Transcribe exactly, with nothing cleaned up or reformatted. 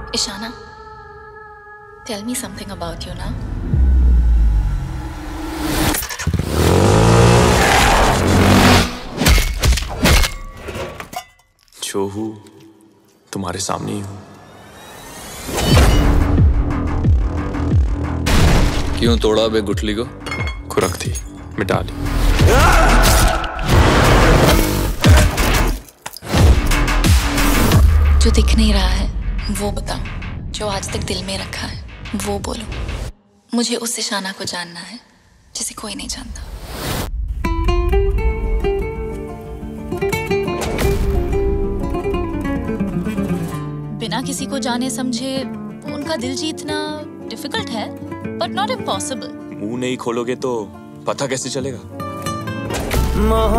Ishana, tell me something about you now. जो हूँ तुम्हारे सामने ही हूँ। क्यों तोड़ा बे गुठली को? खुरक थी, मिटा ली। जो दिख नहीं रहा है वो बताओ, जो आज तक दिल में रखा है वो बोलो। मुझे उस इशाना को जानना है जिसे कोई नहीं जानता। बिना किसी को जाने समझे उनका दिल जीतना डिफिकल्ट है, बट नॉट इम्पॉसिबल। मुंह नहीं खोलोगे तो पता कैसे चलेगा?